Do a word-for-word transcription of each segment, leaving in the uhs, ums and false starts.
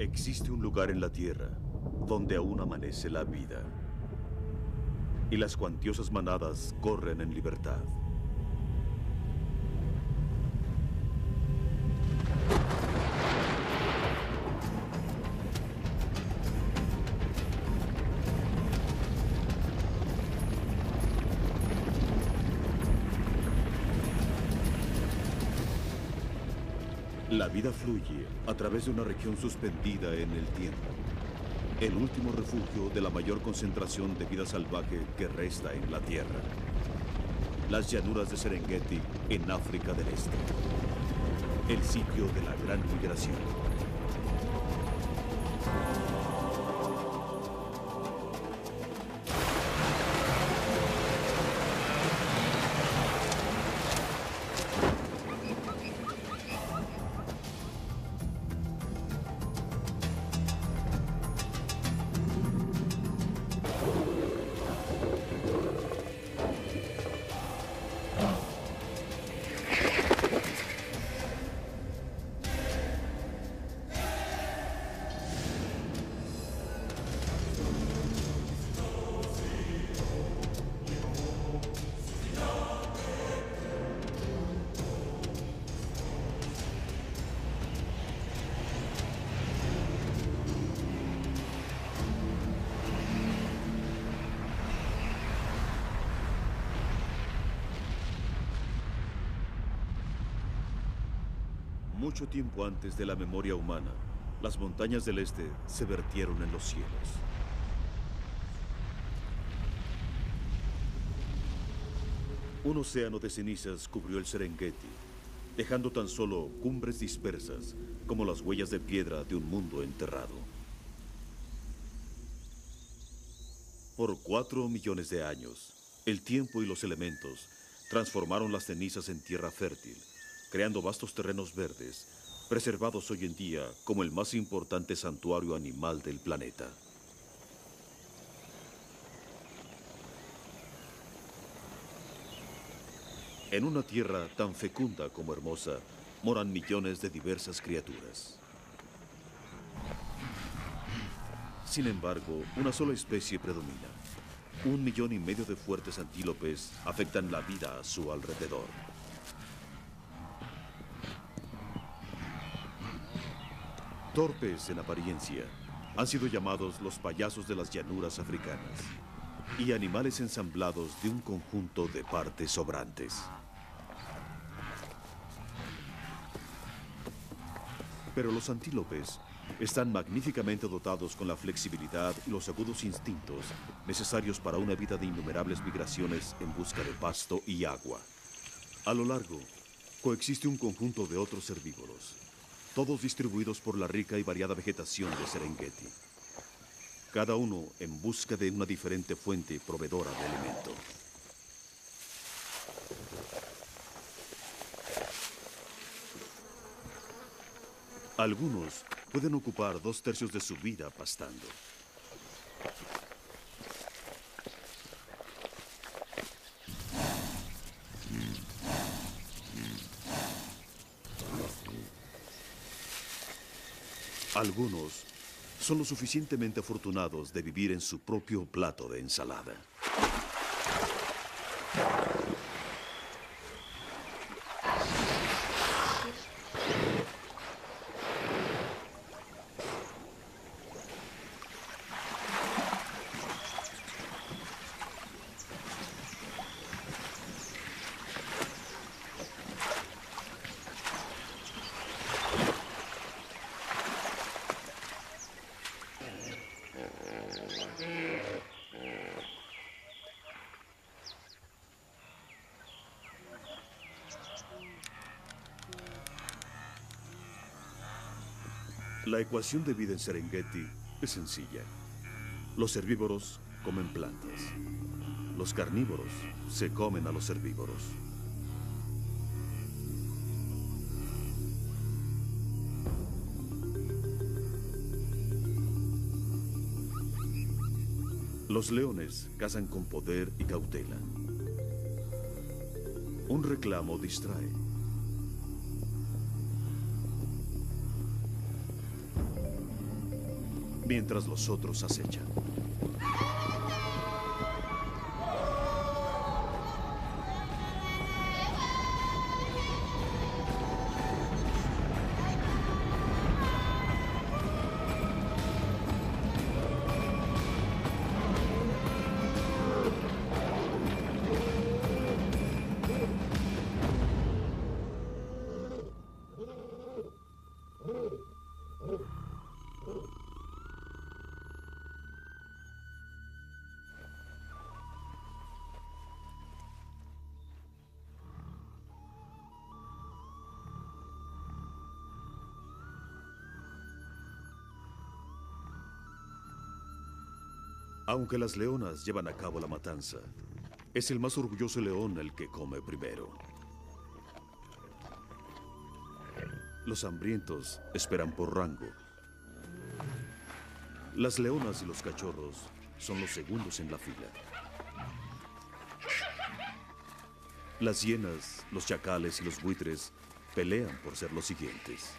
Existe un lugar en la Tierra donde aún amanece la vida. Y las cuantiosas manadas corren en libertad. La vida fluye a través de una región suspendida en el tiempo. El último refugio de la mayor concentración de vida salvaje que resta en la Tierra. Las llanuras de Serengeti en África del Este. El sitio de la gran migración. Mucho tiempo antes de la memoria humana, las montañas del este se vertieron en los cielos. Un océano de cenizas cubrió el Serengeti, dejando tan solo cumbres dispersas como las huellas de piedra de un mundo enterrado. Por cuatro millones de años, el tiempo y los elementos transformaron las cenizas en tierra fértil, creando vastos terrenos verdes, preservados hoy en día como el más importante santuario animal del planeta. En una tierra tan fecunda como hermosa, moran millones de diversas criaturas. Sin embargo, una sola especie predomina. Un millón y medio de fuertes antílopes afectan la vida a su alrededor. Torpes en apariencia, han sido llamados los payasos de las llanuras africanas y animales ensamblados de un conjunto de partes sobrantes. Pero los antílopes están magníficamente dotados con la flexibilidad y los agudos instintos necesarios para una vida de innumerables migraciones en busca de pasto y agua. A lo largo, coexiste un conjunto de otros herbívoros, todos distribuidos por la rica y variada vegetación de Serengeti. Cada uno en busca de una diferente fuente proveedora de alimento. Algunos pueden ocupar dos tercios de su vida pastando. Algunos son lo suficientemente afortunados de vivir en su propio plato de ensalada. La ecuación de vida en Serengeti es sencilla. Los herbívoros comen plantas. Los carnívoros se comen a los herbívoros. Los leones cazan con poder y cautela. Un reclamo distrae. mientras los otros acechan. Aunque las leonas llevan a cabo la matanza, es el más orgulloso león el que come primero. Los hambrientos esperan por rango. Las leonas y los cachorros son los segundos en la fila. Las hienas, los chacales y los buitres pelean por ser los siguientes.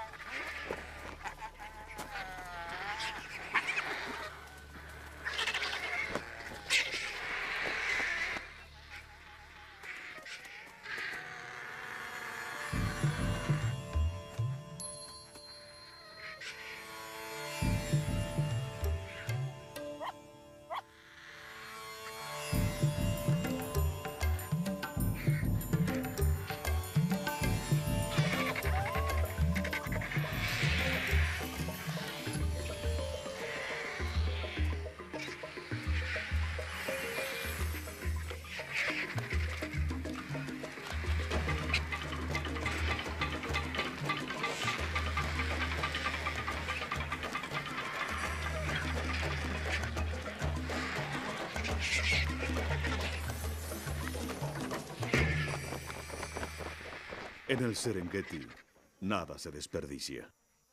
En el Serengeti, nada se desperdicia.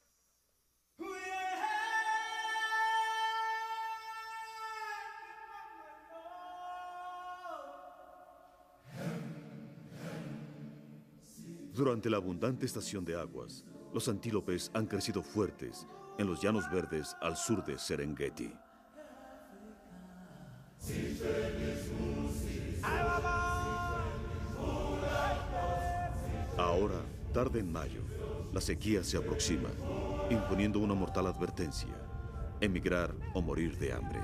Durante la abundante estación de aguas, los antílopes han crecido fuertes en los llanos verdes al sur de Serengeti. Ahora, tarde en mayo, la sequía se aproxima, imponiendo una mortal advertencia: emigrar o morir de hambre.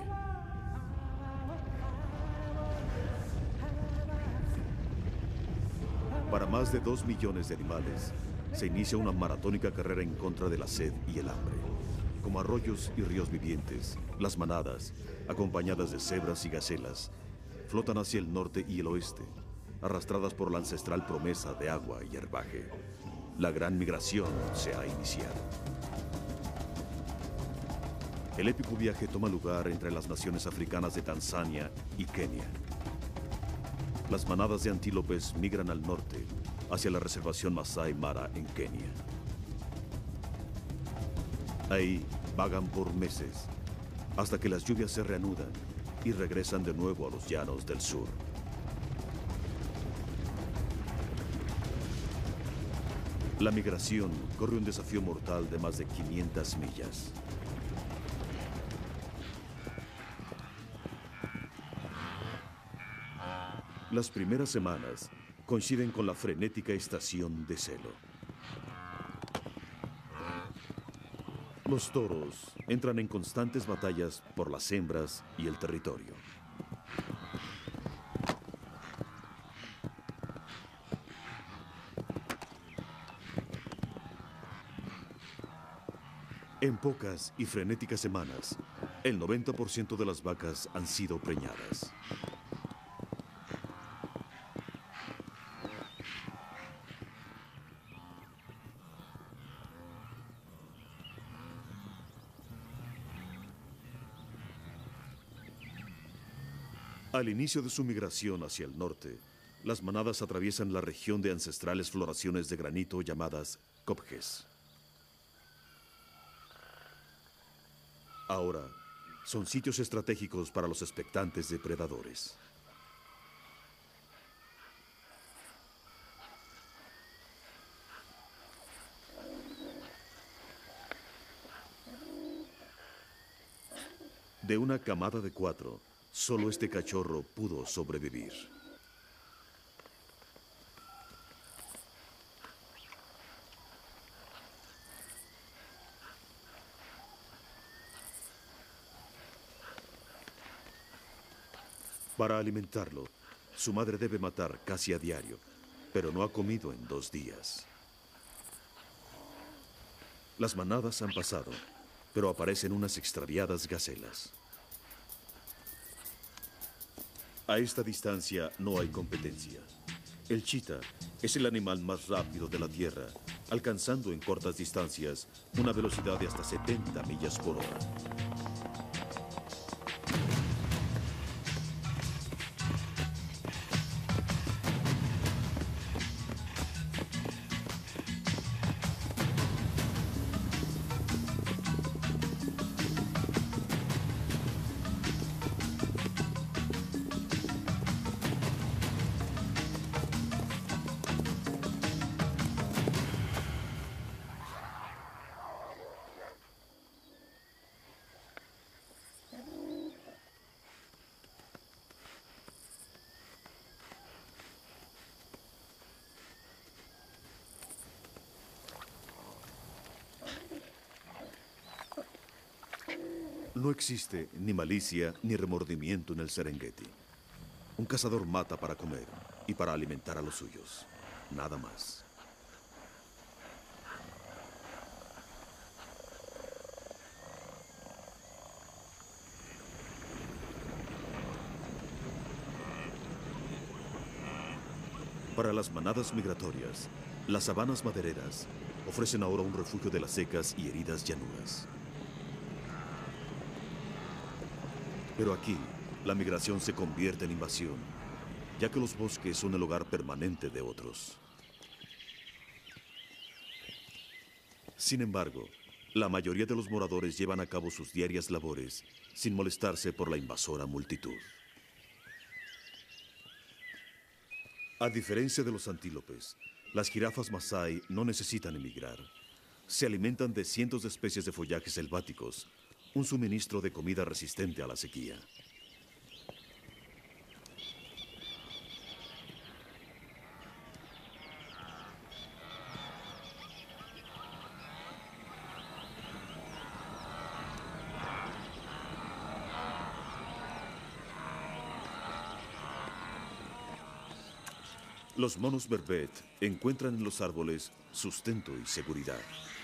Para más de dos millones de animales, se inicia una maratónica carrera en contra de la sed y el hambre. Como arroyos y ríos vivientes, las manadas, acompañadas de cebras y gacelas, flotan hacia el norte y el oeste, arrastradas por la ancestral promesa de agua y herbaje. La gran migración se ha iniciado. El épico viaje toma lugar entre las naciones africanas de Tanzania y Kenia. Las manadas de antílopes migran al norte, hacia la reservación Masai Mara en Kenia. Ahí vagan por meses, hasta que las lluvias se reanudan y regresan de nuevo a los llanos del sur. La migración corre un desafío mortal de más de quinientas millas. Las primeras semanas coinciden con la frenética estación de celo. Los toros entran en constantes batallas por las hembras y el territorio. En pocas y frenéticas semanas, el noventa por ciento de las vacas han sido preñadas. Al inicio de su migración hacia el norte, las manadas atraviesan la región de ancestrales floraciones de granito llamadas copjes. Ahora, son sitios estratégicos para los expectantes depredadores. De una camada de cuatro, solo este cachorro pudo sobrevivir. Para alimentarlo, su madre debe matar casi a diario, pero no ha comido en dos días. Las manadas han pasado, pero aparecen unas extraviadas gacelas. A esta distancia no hay competencia. El chita es el animal más rápido de la Tierra, alcanzando en cortas distancias una velocidad de hasta setenta millas por hora. No existe ni malicia ni remordimiento en el Serengeti. Un cazador mata para comer y para alimentar a los suyos. Nada más. Para las manadas migratorias, las sabanas madereras ofrecen ahora un refugio de las secas y heridas llanuras. Pero aquí, la migración se convierte en invasión, ya que los bosques son el hogar permanente de otros. Sin embargo, la mayoría de los moradores llevan a cabo sus diarias labores sin molestarse por la invasora multitud. A diferencia de los antílopes, las jirafas masái no necesitan emigrar. Se alimentan de cientos de especies de follajes selváticos, un suministro de comida resistente a la sequía. Los monos berbet encuentran en los árboles sustento y seguridad.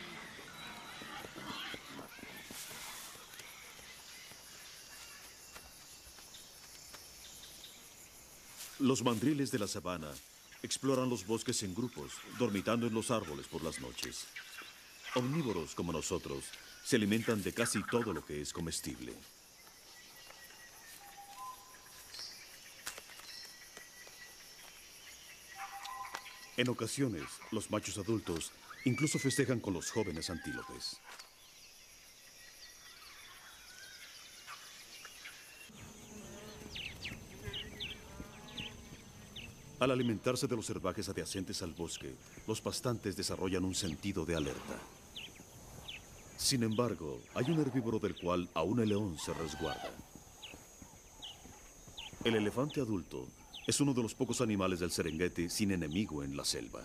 Los mandriles de la sabana exploran los bosques en grupos, dormitando en los árboles por las noches. Omnívoros como nosotros, se alimentan de casi todo lo que es comestible. En ocasiones, los machos adultos incluso festejan con los jóvenes antílopes. Al alimentarse de los herbajes adyacentes al bosque, los pastantes desarrollan un sentido de alerta. Sin embargo, hay un herbívoro del cual aún el león se resguarda. El elefante adulto es uno de los pocos animales del Serengeti sin enemigo en la selva.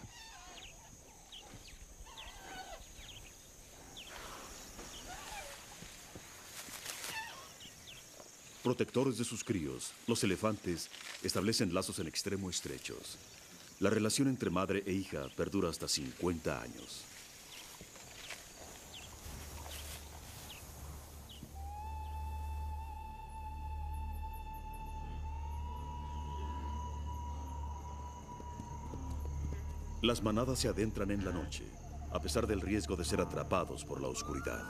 Protectores de sus críos, los elefantes establecen lazos en extremo estrechos. La relación entre madre e hija perdura hasta cincuenta años. Las manadas se adentran en la noche, a pesar del riesgo de ser atrapados por la oscuridad.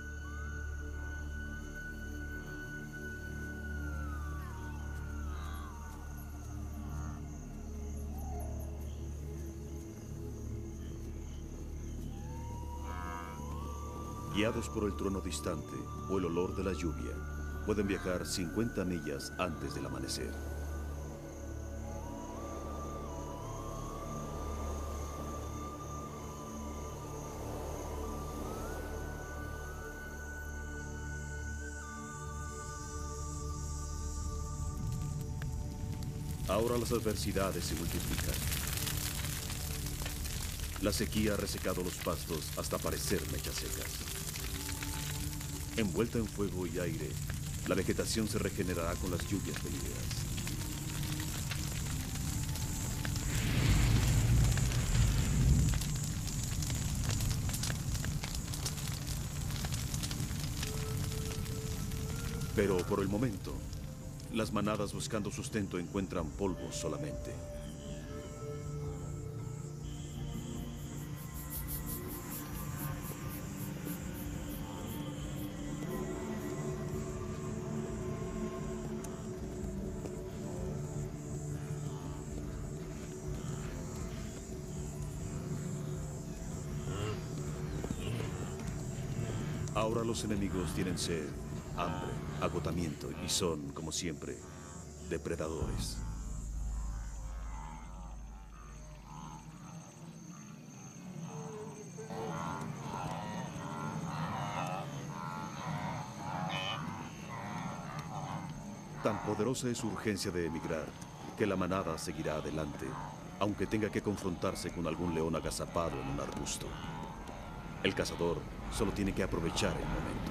Guiados por el trueno distante o el olor de la lluvia, pueden viajar cincuenta millas antes del amanecer. Ahora las adversidades se multiplican. La sequía ha resecado los pastos hasta parecer mechas secas. Envuelta en fuego y aire, la vegetación se regenerará con las lluvias venideras. Pero por el momento, las manadas buscando sustento encuentran polvo solamente. Ahora los enemigos tienen sed, hambre, agotamiento y son, como siempre, depredadores. Tan poderosa es su urgencia de emigrar que la manada seguirá adelante, aunque tenga que confrontarse con algún león agazapado en un arbusto. El cazador solo tiene que aprovechar el momento.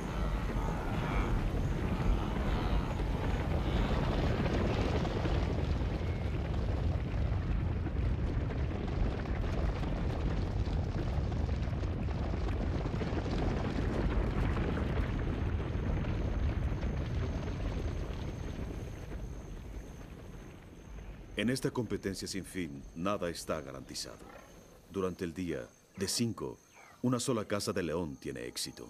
En esta competencia sin fin, nada está garantizado. Durante el día, de cinco, una sola caza de león tiene éxito.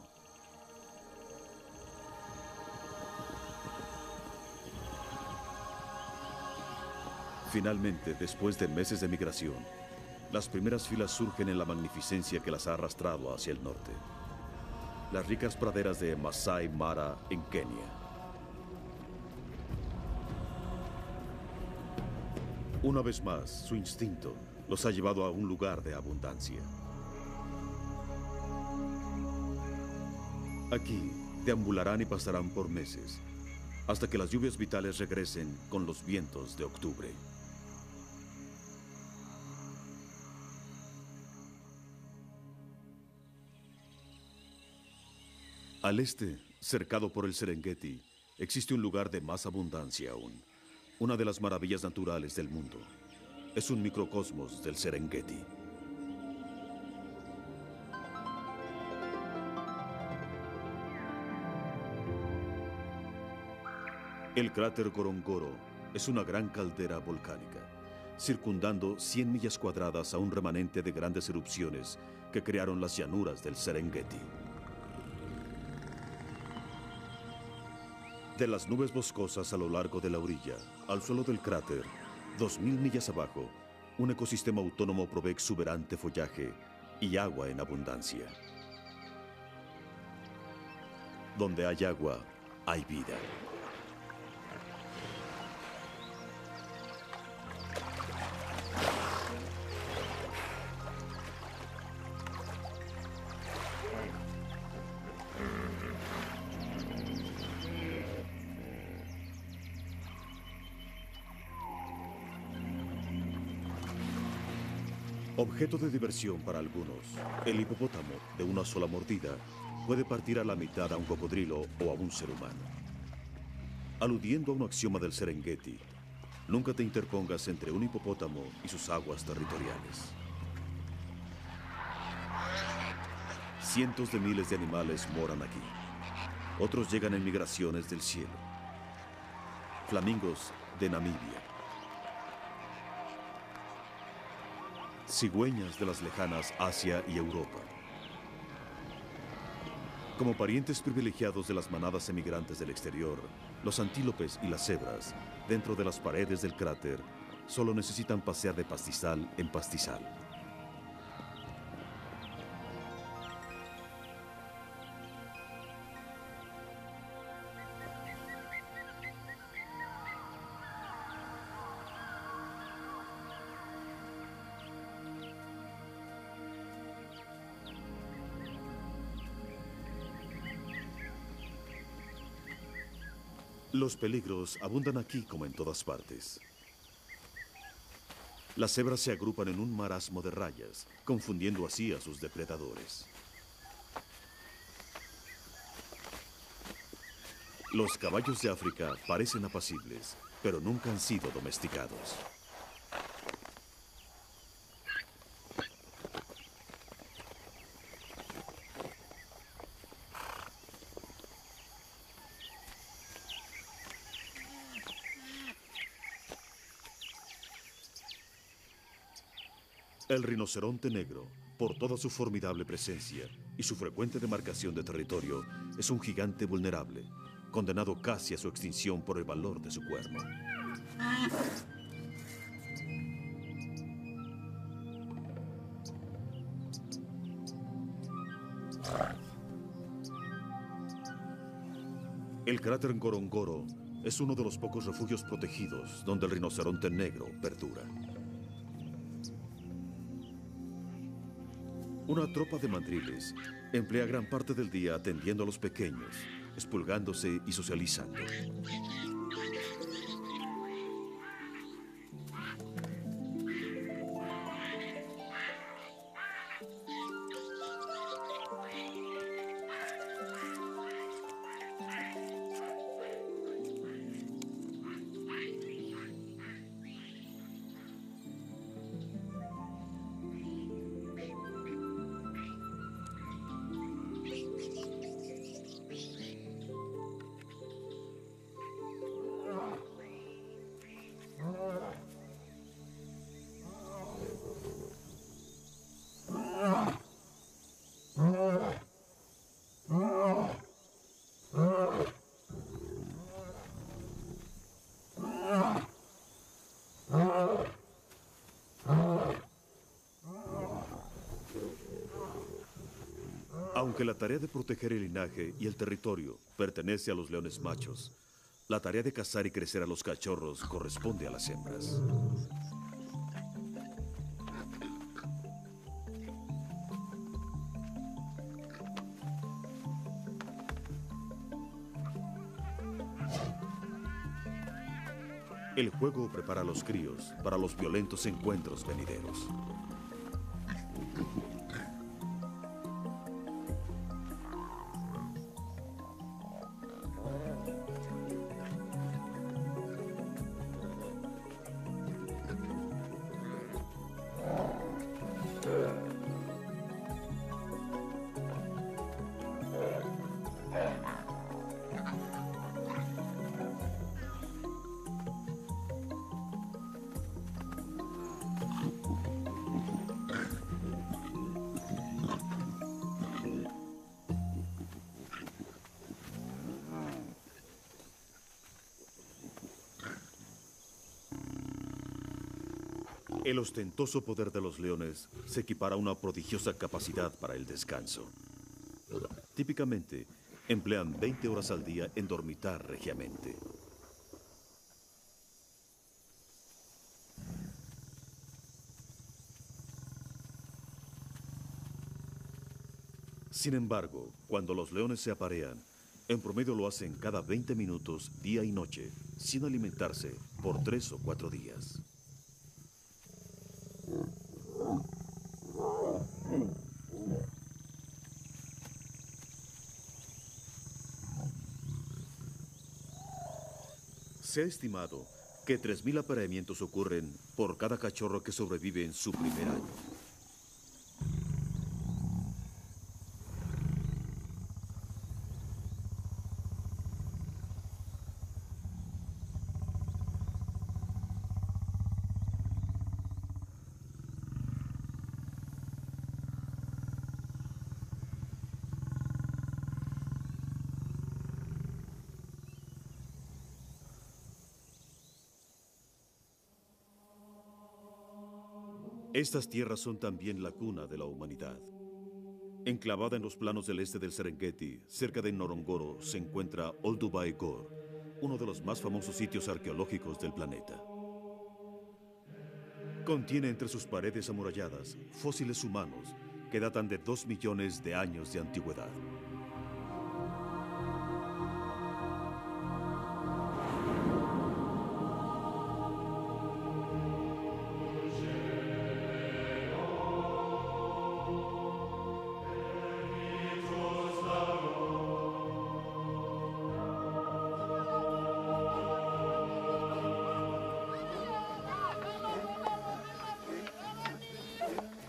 Finalmente, después de meses de migración, las primeras filas surgen en la magnificencia que las ha arrastrado hacia el norte. Las ricas praderas de Masai Mara en Kenia. Una vez más, su instinto los ha llevado a un lugar de abundancia. Aquí deambularán y pasarán por meses, hasta que las lluvias vitales regresen con los vientos de octubre. Al este, cercado por el Serengeti, existe un lugar de más abundancia aún. Una de las maravillas naturales del mundo. Es un microcosmos del Serengeti. El cráter Gorongoro es una gran caldera volcánica, circundando cien millas cuadradas a un remanente de grandes erupciones que crearon las llanuras del Serengeti. De las nubes boscosas a lo largo de la orilla, al suelo del cráter, dos mil millas abajo, un ecosistema autónomo provee exuberante follaje y agua en abundancia. Donde hay agua, hay vida. Objeto de diversión para algunos, el hipopótamo, de una sola mordida, puede partir a la mitad a un cocodrilo o a un ser humano. Aludiendo a un axioma del Serengeti, nunca te interpongas entre un hipopótamo y sus aguas territoriales. Cientos de miles de animales moran aquí. Otros llegan en migraciones del cielo. Flamingos de Namibia. Cigüeñas de las lejanas Asia y Europa. Como parientes privilegiados de las manadas emigrantes del exterior, los antílopes y las cebras, dentro de las paredes del cráter, solo necesitan pasear de pastizal en pastizal. Los peligros abundan aquí como en todas partes. Las cebras se agrupan en un marasmo de rayas, confundiendo así a sus depredadores. Los caballos de África parecen apacibles, pero nunca han sido domesticados. El rinoceronte negro, por toda su formidable presencia y su frecuente demarcación de territorio, es un gigante vulnerable, condenado casi a su extinción por el valor de su cuerno. El cráter Ngorongoro es uno de los pocos refugios protegidos donde el rinoceronte negro perdura. Una tropa de mandriles emplea gran parte del día atendiendo a los pequeños, expulgándose y socializando. Aunque la tarea de proteger el linaje y el territorio pertenece a los leones machos, la tarea de cazar y crecer a los cachorros corresponde a las hembras. El juego prepara a los críos para los violentos encuentros venideros. El ostentoso poder de los leones se equipara a una prodigiosa capacidad para el descanso. Típicamente, emplean veinte horas al día en dormitar regiamente. Sin embargo, cuando los leones se aparean, en promedio lo hacen cada veinte minutos, día y noche, sin alimentarse por tres o cuatro días. Se ha estimado que tres mil apareamientos ocurren por cada cachorro que sobrevive en su primer año. Estas tierras son también la cuna de la humanidad. Enclavada en los planos del este del Serengeti, cerca de Ngorongoro, se encuentra Olduvai Gorge, uno de los más famosos sitios arqueológicos del planeta. Contiene entre sus paredes amuralladas fósiles humanos que datan de dos millones de años de antigüedad.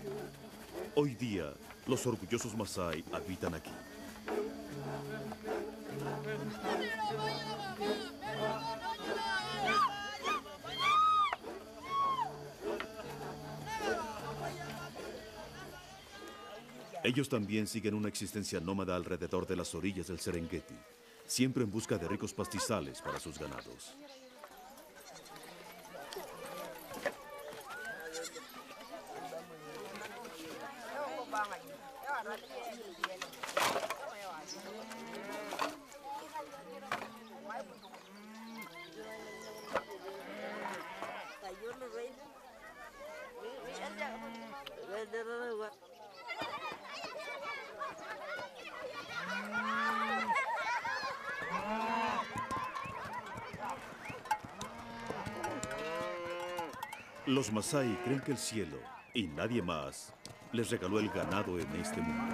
Hoy día, los orgullosos Masái habitan aquí. Ellos también siguen una existencia nómada alrededor de las orillas del Serengeti, siempre en busca de ricos pastizales para sus ganados. Los Masái creen que el cielo, y nadie más, les regaló el ganado en este mundo.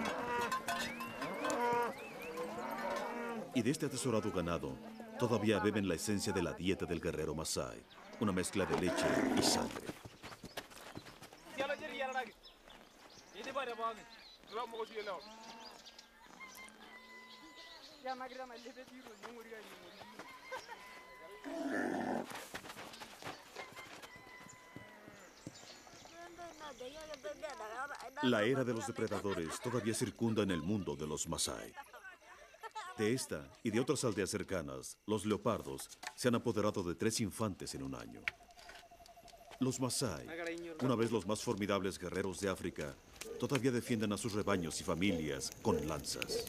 Y de este atesorado ganado, todavía beben la esencia de la dieta del guerrero Masái, una mezcla de leche y sangre. La era de los depredadores todavía circunda en el mundo de los Masái. De esta y de otras aldeas cercanas, los leopardos se han apoderado de tres infantes en un año. Los Masái, una vez los más formidables guerreros de África, todavía defienden a sus rebaños y familias con lanzas.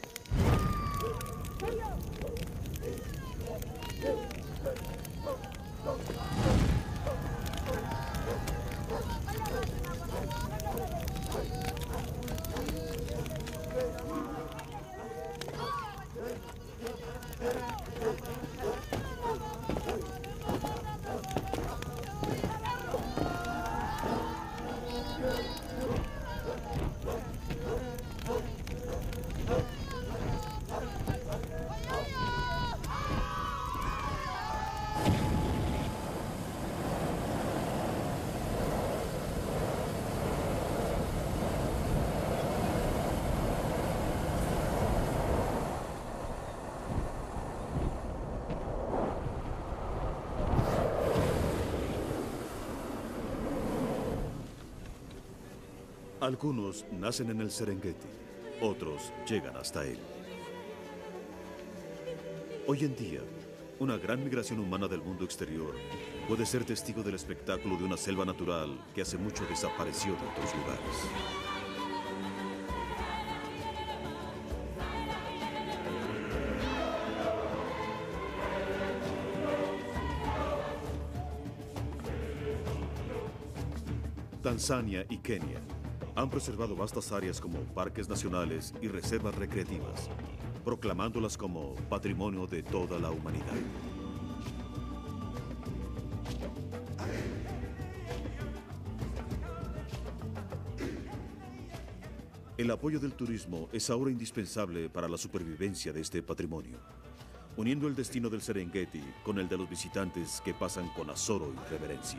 Algunos nacen en el Serengeti, otros llegan hasta él. Hoy en día, una gran migración humana del mundo exterior puede ser testigo del espectáculo de una selva natural que hace mucho desapareció de otros lugares. Tanzania y Kenia han preservado vastas áreas como parques nacionales y reservas recreativas, proclamándolas como patrimonio de toda la humanidad. El apoyo del turismo es ahora indispensable para la supervivencia de este patrimonio, uniendo el destino del Serengeti con el de los visitantes que pasan con azoro y reverencia.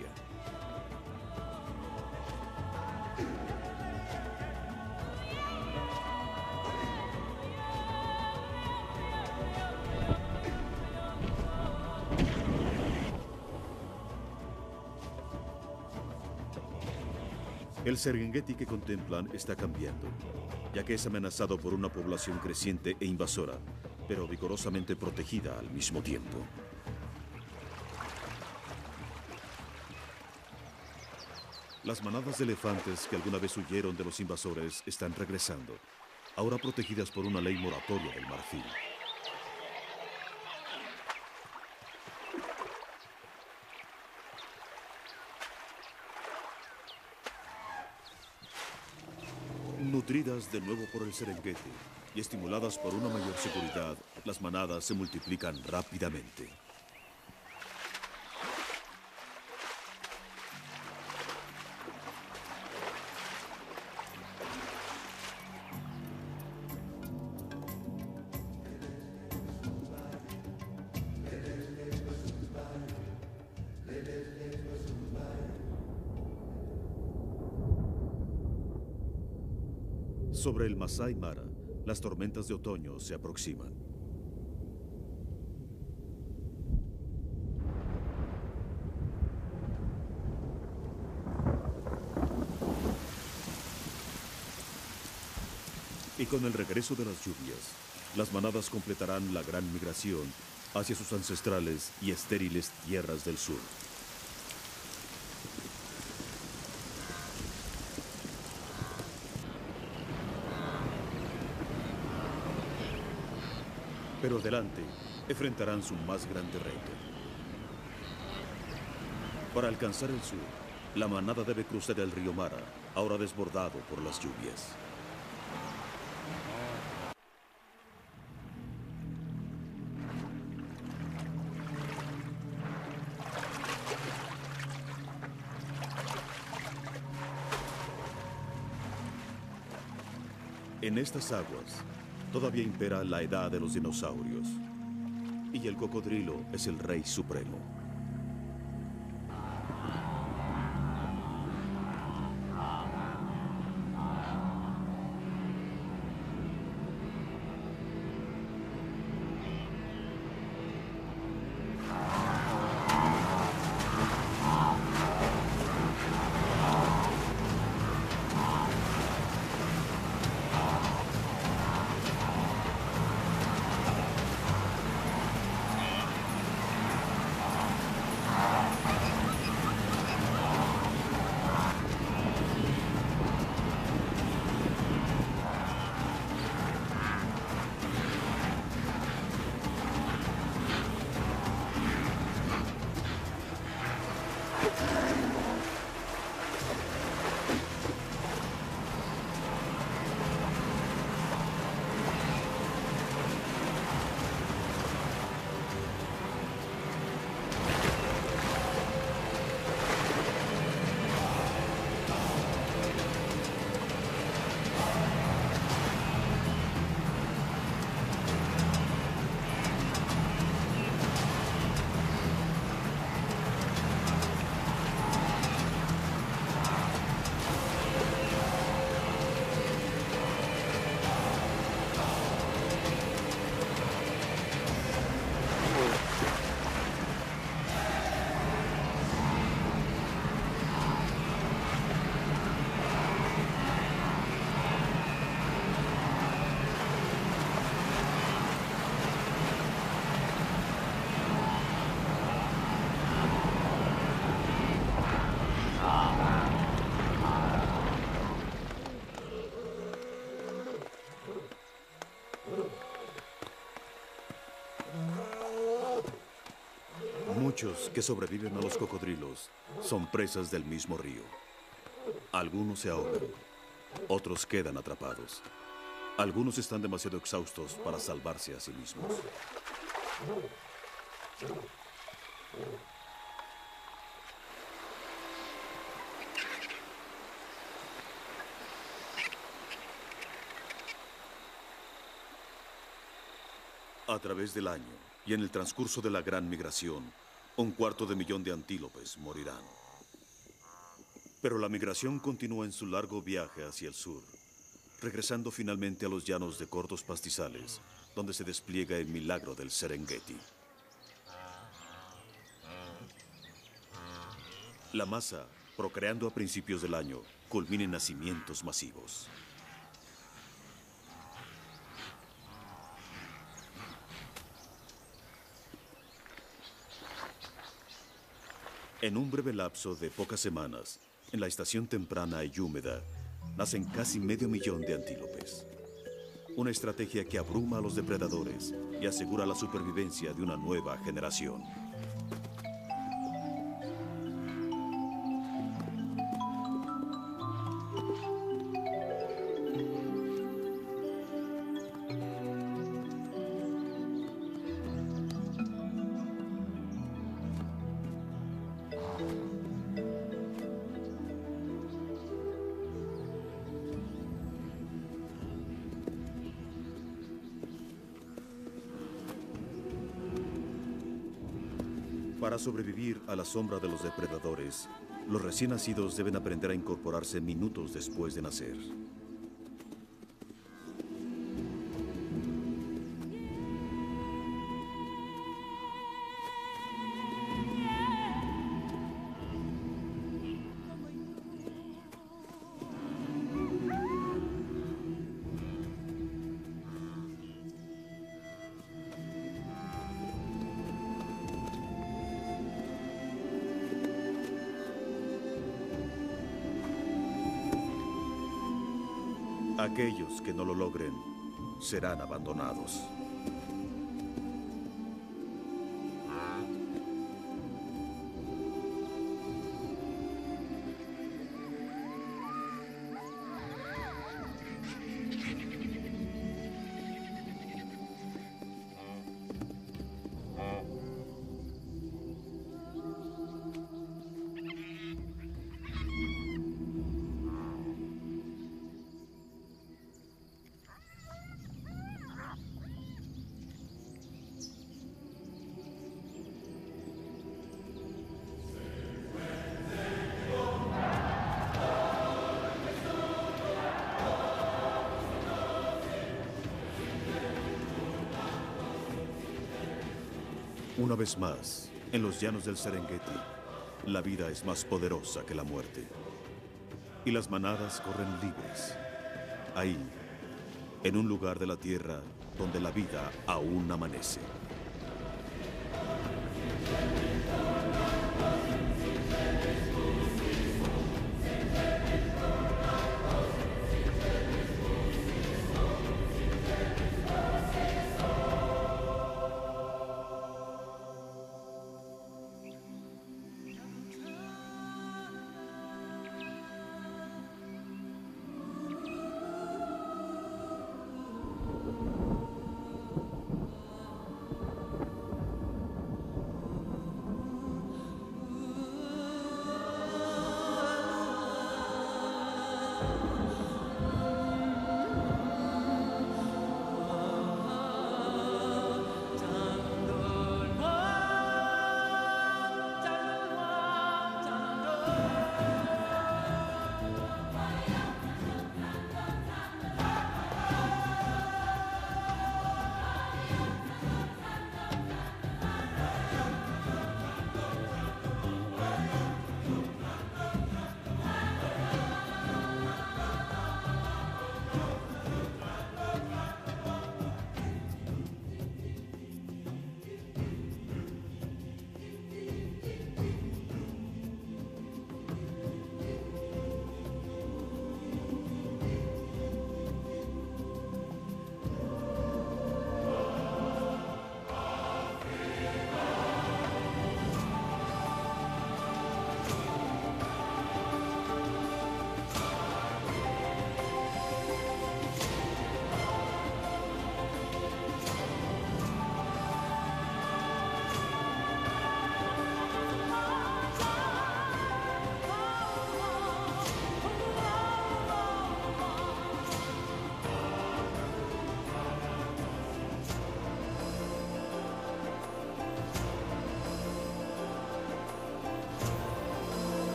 El Serengeti que contemplan está cambiando, ya que es amenazado por una población creciente e invasora, pero vigorosamente protegida al mismo tiempo. Las manadas de elefantes que alguna vez huyeron de los invasores están regresando, ahora protegidas por una ley moratoria del marfil. Nutridas de nuevo por el Serengeti y estimuladas por una mayor seguridad, las manadas se multiplican rápidamente. Sobre el Masai Mara, las tormentas de otoño se aproximan. Y con el regreso de las lluvias, las manadas completarán la gran migración hacia sus ancestrales y estériles tierras del sur. Pero delante enfrentarán su más grande reto. Para alcanzar el sur, la manada debe cruzar el río Mara, ahora desbordado por las lluvias. En estas aguas, todavía impera la edad de los dinosaurios. Y el cocodrilo es el rey supremo. Muchos que sobreviven a los cocodrilos son presas del mismo río. Algunos se ahogan, otros quedan atrapados. Algunos están demasiado exhaustos para salvarse a sí mismos. A través del año y en el transcurso de la gran migración, un cuarto de millón de antílopes morirán. Pero la migración continúa en su largo viaje hacia el sur, regresando finalmente a los llanos de cortos pastizales, donde se despliega el milagro del Serengeti. La masa, procreando a principios del año, culmina en nacimientos masivos. En un breve lapso de pocas semanas, en la estación temprana y húmeda, nacen casi medio millón de antílopes. Una estrategia que abruma a los depredadores y asegura la supervivencia de una nueva generación. Para sobrevivir a la sombra de los depredadores, los recién nacidos deben aprender a incorporarse minutos después de nacer. Aquellos que no lo logren serán abandonados. Una vez más, en los llanos del Serengeti, la vida es más poderosa que la muerte. Y las manadas corren libres. Ahí, en un lugar de la tierra donde la vida aún amanece.